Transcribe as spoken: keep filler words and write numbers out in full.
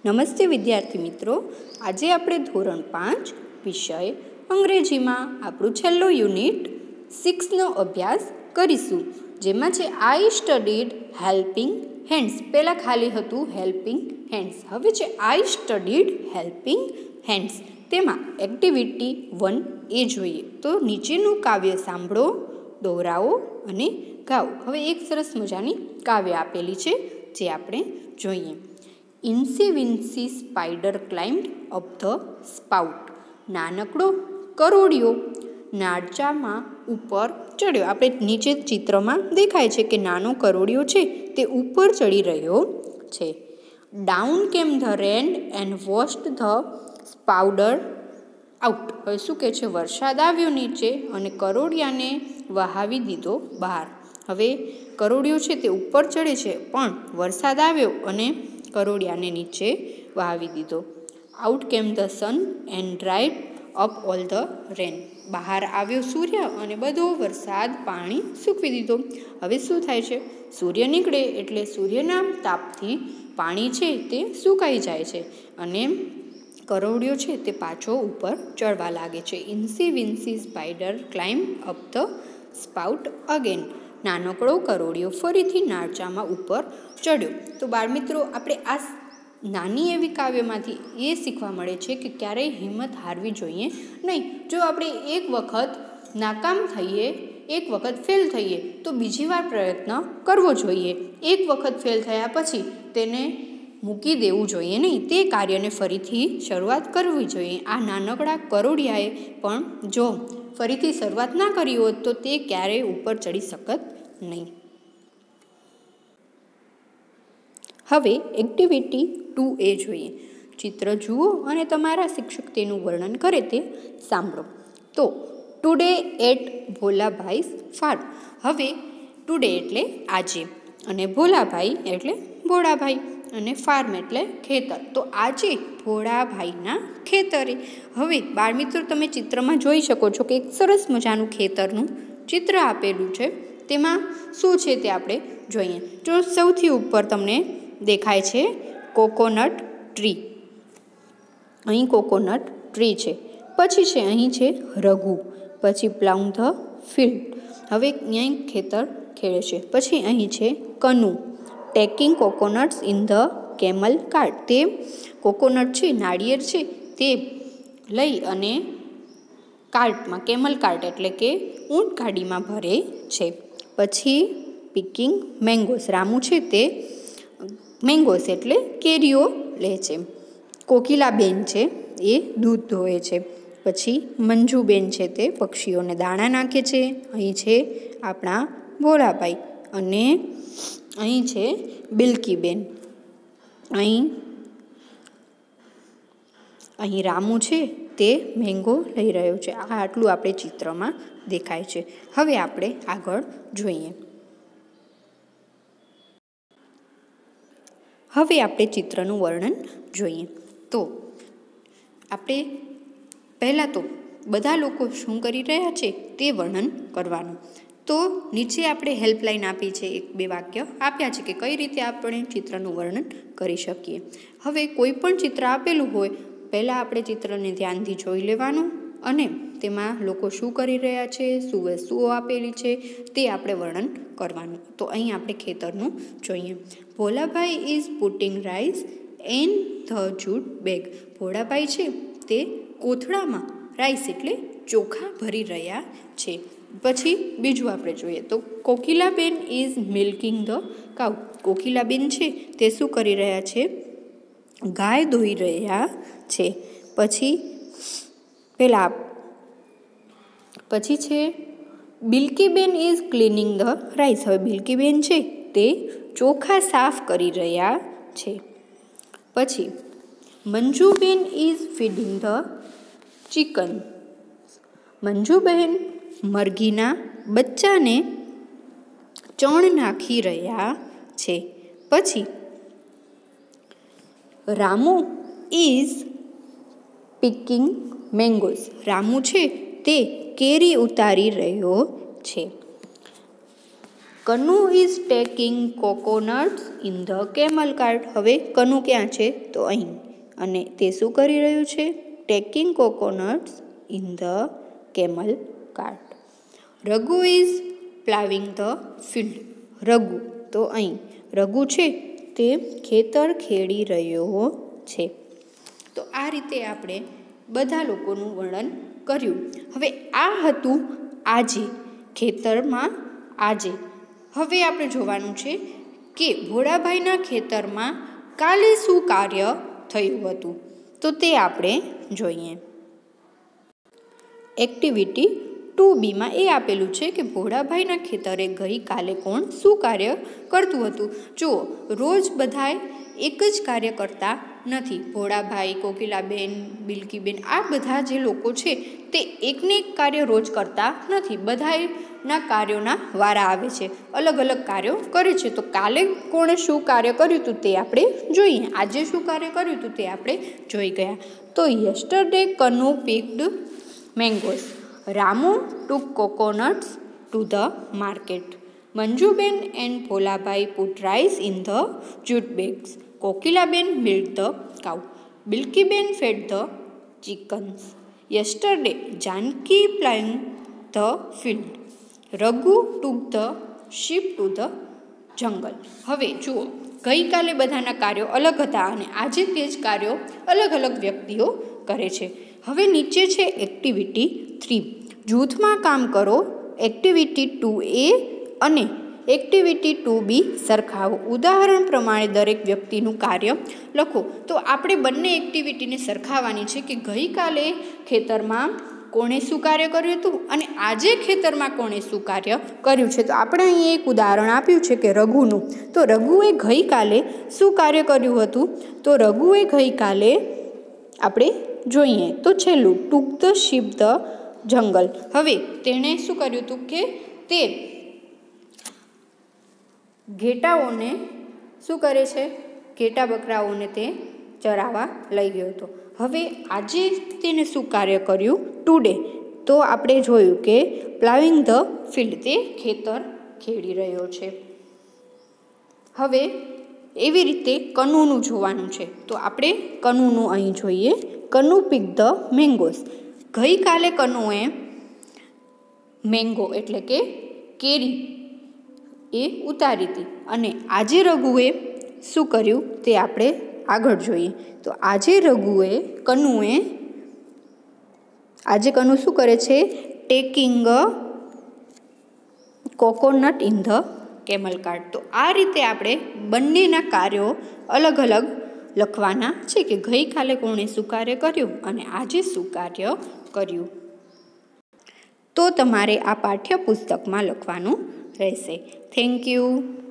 નમસ્તે વિદ્યાર્થી મિત્રો, આજે આપણે ધોરણ પાંચ વિષય અંગ્રેજીમાં આપણું છેલ્લું યુનિટ સિક્સનો અભ્યાસ કરીશું, જેમાં છે આઈ સ્ટડીડ હેલ્પિંગ હેન્ડ્સ. પહેલાં ખાલી હતું હેલ્પિંગ હેન્ડ્સ, હવે છે આઈ સ્ટડીડ હેલ્પિંગ હેન્ડ્સ. તેમાં એક્ટિવિટી વન એ જોઈએ તો નીચેનું કાવ્ય સાંભળો, દોહરાવો અને ગાઓ. હવે એક સરસ મજાની કાવ્ય આપેલી છે જે આપણે જોઈએ. Incy Wincy spider climbed up the spout. નાનકડો કરોડિયો નાળચામાં ઉપર ચડ્યો. આપણે નીચે ચિત્રમાં દેખાય છે કે નાનો કરોડિયો છે તે ઉપર ચડી રહ્યો છે. Down came the rain and washed the spider out. હવે શું કહે છે? વરસાદ આવ્યો નીચે અને કરોડિયાને વહાવી દીધો બહાર. હવે કરોડિયો છે તે ઉપર ચડે છે, પણ વરસાદ આવ્યો અને કરોડિયાને નીચે વહાવી દીધો. Out came the sun and dried up all the rain. બહાર આવ્યો સૂર્ય અને બધો વરસાદ પાણી સૂકવી દીધો. હવે શું થાય છે? સૂર્ય નીકળે એટલે સૂર્યના તાપથી પાણી છે તે સુકાઈ જાય છે અને કરોડિયો છે તે પાછો ઉપર ચડવા લાગે છે. Incy Wincy spider climb up the spout again. નાનકડો કરોડિયો ફરીથી નાળચામાં ઉપર ચડ્યો. તો બાળમિત્રો, આપણે આ નાની એવી કાવ્યમાંથી એ શીખવા મળે છે કે ક્યારેય હિંમત હારવી જોઈએ નહીં. જો આપણે એક વખત નાકામ થઈએ, એક વખત ફેલ થઈએ તો બીજી વાર પ્રયત્ન કરવો જોઈએ. એક વખત ફેલ થયા પછી તેને મૂકી દેવું જોઈએ નહીં, તે કાર્યને ફરીથી શરૂઆત કરવી જોઈએ. આ નાનકડા કરોડિયાએ પણ જો ફરીથી શરૂઆત ના કરી હોત તો તે ક્યારેય ઉપર ચડી શકત નહીં. હવે એક્ટિવિટી ટુ એ જોઈએ. ચિત્ર જુઓ અને તમારા શિક્ષક તેનું વર્ણન કરે તે સાંભળો. તો ટુડે એટ ભોલાભાઈસ ફાર્મ. હવે ટુડે એટલે આજે અને ભોલાભાઈ એટલે ભોળાભાઈ અને ફાર્મ એટલે ખેતર. તો આજે ભોળાભાઈના ખેતરે. હવે બાળમિત્રો, તમે ચિત્રમાં જોઈ શકો છો કે એક સરસ મજાનું ખેતરનું ચિત્ર આપેલું છે. તેમાં શું છે તે આપણે જોઈએ. જો સૌથી ઉપર તમને દેખાય છે કોકોનટ ટ્રી. અહીં કોકોનટ ટ્રી છે. પછી છે અહીં છે રઘુ. પછી પ્લાઉન ધ ફિલ્ડ. હવે અહીં ખેતર ખેડે છે. પછી અહીં છે Kanu taking coconuts in the camel cart. તે કોકોનટ છે, નાળિયેર છે, તે લઈ અને કાર્ટમાં, કેમલ કાર્ટ એટલે કે ઊંટ ગાડીમાં ભરે છે. પછી પિકિંગ મેંગોસ. રામુ છે તે મેંગોસ એટલે કેરીઓ લે છે. કોકિલાબેન છે એ દૂધ ધોવે છે. પછી મંજુબેન છે તે પક્ષીઓને દાણા નાખે છે. અહીં છે આપણા ભોળાભાઈ અને અહીં છે બિલકીબેન. અહીં અહીં રામુ છે તે મેંગો લઈ રહ્યો છે. આ આટલું આપણે ચિત્રમાં દેખાય છે. હવે આપણે આગળ જોઈએ. હવે આપણે ચિત્રનું વર્ણન જોઈએ. તો આપણે પહેલાં તો બધા લોકો શું કરી રહ્યા છે તે વર્ણન કરવાનું. તો નીચે આપણે હેલ્પલાઇન આપી છે, એક બે વાક્ય આપ્યા છે કે કઈ રીતે આપણે ચિત્રનું વર્ણન કરી શકીએ. હવે કોઈ પણ ચિત્ર આપેલું હોય, પહેલાં આપણે ચિત્રને ધ્યાનથી જોઈ લેવાનું અને તેમાં લોકો શું કરી રહ્યા છે, શું વસ્તુઓ આપેલી છે તે આપણે વર્ણન કરવાનું. તો અહીં આપણે ખેતરનું જોઈએ. Bholabhai is putting rice in the jute bag. Bholabhai છે તે કોથળામાં રાઈસ એટલે ચોખા ભરી રહ્યા છે. પછી બીજું આપણે જોઈએ તો Kokilaben is milking the cow. Kokilaben છે તે શું કરી રહ્યા છે? ગાય દોઈ રહ્યા છે. પછી પેલા પછી છે Bilkiben is cleaning the rice. હવે બિલકીબેન છે તે ચોખા સાફ કરી રહ્યા છે. પછી Manjuben is feeding the chicken. Manjubahen મરઘીના બચ્ચાને ચણ નાખી રહ્યા છે. પછી Ramu is picking mangoes. Ramu છે તે કેરી ઉતારી રહ્યો છે. Kanu is taking coconuts in the camel cart. હવે કનુ ક્યાં છે? તો અહીં. અને તે શું કરી રહ્યું છે? Taking coconuts in the camel cart. Raghu is ploughing the field. Raghu તો અહીં. રઘુ છે તે ખેતર ખેડી રહ્યો છે. તો આ રીતે આપણે બધા લોકોનું વર્ણન કર્યું. હવે આ હતું આજે, ખેતરમાં આજે. હવે આપણે જોવાનું છે કે ભોળાભાઈના ખેતરમાં કાલે શું કાર્ય થયું હતું. તો તે આપણે જોઈએ. એક્ટિવિટી ટુ બીમાં એ આપેલું છે કે ભોળાભાઈના ખેતરે ગઈકાલે કોણ શું કાર્ય કરતું હતું. જુઓ, રોજ બધાય એક જ કાર્ય કરતા નથી. ભોળાભાઈ, કોકિલાબેન, બિલકીબેન આ બધા જે લોકો છે તે એકને એક કાર્ય રોજ કરતા નથી. બધાના કાર્યોના વારા આવે છે, અલગ અલગ કાર્યો કરે છે. તો કાલે કોણે શું કાર્ય કર્યું હતું તે આપણે જોઈએ. આજે શું કાર્ય કર્યું હતું તે આપણે જોઈ ગયા. તો yesterday Kanu picked mangoes. Ramu took coconuts to the market. Manjuben and Bholabhai put rice in the jute bags. Kokilaben milked the cow. Bilkiben fed the chickens. Yesterday, Janki plowed the field. Raghu took the sheep to the jungle. હવે જુઓ, ગઈકાલે બધાના કાર્યો અલગ હતા અને આજે તે જ કાર્યો અલગ અલગ વ્યક્તિઓ કરે છે. હવે નીચે છે એક્ટિવિટી થ્રી. જૂથમાં કામ કરો. એક્ટિવિટી ટુ એ અને એક્ટિવિટી ટુ બી સરખાવો. ઉદાહરણ પ્રમાણે દરેક વ્યક્તિનું કાર્ય લખો. તો આપણે બંને એક્ટિવિટીને સરખાવવાની છે કે ગઈકાલે ખેતરમાં કોણે શું કાર્ય કર્યું હતું અને આજે ખેતરમાં કોણે શું કાર્ય કર્યું છે. તો આપણે અહીં એક ઉદાહરણ આપ્યું છે કે રઘુનું. તો રઘુએ ગઈકાલે શું કાર્ય કર્યું હતું? તો રઘુએ ગઈકાલે આપણે જોઈએ તો છેલ્લું ટૂંક ધ શીપ ધ જંગલ. હવે તેણે શું કર્યું હતું કે તે ઘેટાઓને શું કરે છે? ઘેટા બકરાઓને તે ચરાવવા લઈ ગયો હતો. હવે આજે તેને શું કાર્ય કર્યું? ટુડે તો આપણે જોયું કે પ્લાવિંગ ધ ફિલ્ડ, તે ખેતર ખેડી રહ્યો છે. હવે એવી રીતે કનુનું જોવાનું છે. તો આપણે કનુનું અહીં જોઈએ. Kanu pick the mangoes. ગઈકાલે કનુએ મેંગો એટલે કે કેરી એ ઉતારી હતી અને આજે રઘુએ શું કર્યું તે આપણે આગળ જોઈએ. તો આજે રઘુએ કનુએ આજે કનુ શું કરે છે? Taking coconut in the camel cart. તો આ રીતે આપણે બંનેના કાર્યો અલગ અલગ લખવાના છે કે ગઈકાલે કોણે શું કાર્ય કર્યું અને આજે શું કાર્ય કર્યું. તો તમારે આ પાઠ્યપુસ્તકમાં લખવાનું રહેશે. Thank you.